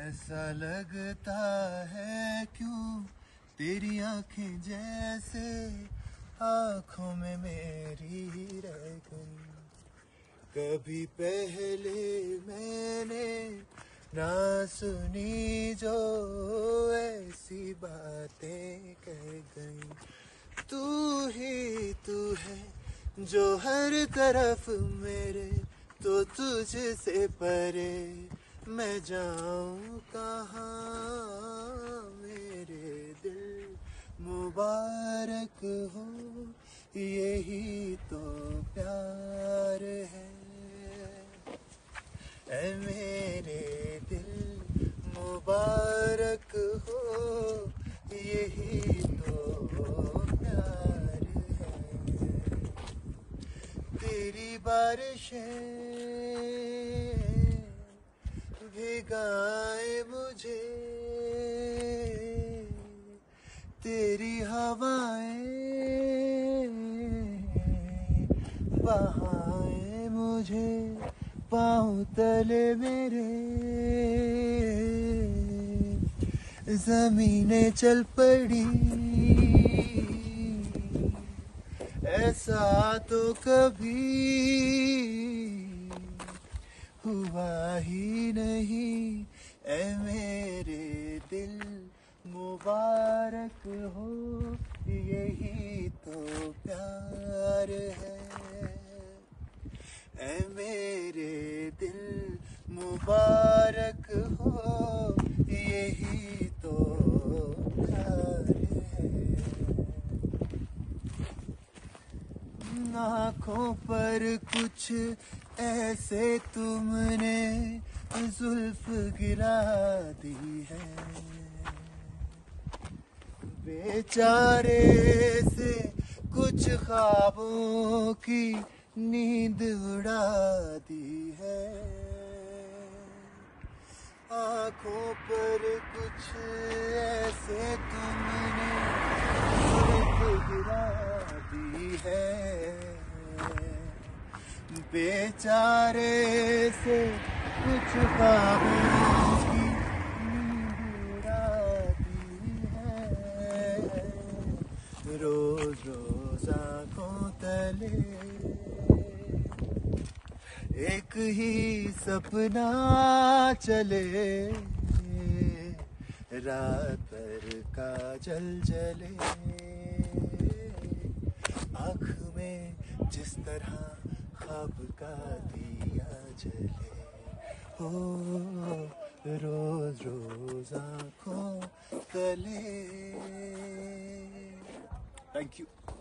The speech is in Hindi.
ऐसा लगता है क्यों तेरी आंखें जैसे आंखों में मेरी रह गई। कभी पहले मैंने ना सुनी जो ऐसी बातें कह गई। तू ही तू है जो हर तरफ मेरे, तो तुझसे परे मैं जाऊं कहाँ। मेरे दिल मुबारक हो, यही तो प्यार है। ऐ मेरे दिल मुबारक हो, यही तो प्यार है। तेरी बारिशें भिगाए मुझे, तेरी हवाएं बहाए मुझे, पाँव तले मेरे ज़मीनें चल पड़ी। ऐसा तो कभी हुआ ही नहीं। ऐ मेरे दिल मुबारक हो, यही तो प्यार है। ऐ मेरे दिल मुबारक हो, यही तो प्यार है। आँखों पर कुछ ऐसे तुमने जुल्फ गिरा दी है, बेचारे से कुछ ख्वाबों की नींद उड़ा दी है। आँखों पर कुछ ऐसे तुमने जुल्फ गिरा दी है, बेचारे से कुछ ख्वाबों की नींद उड़ाती है। रोज रोज आँखों तले एक ही सपना चले, रात भर काजल जले, आँख में जिस तरह ख्वाब का दिया जले। हो रोज रोज आँखों तले। Thank you.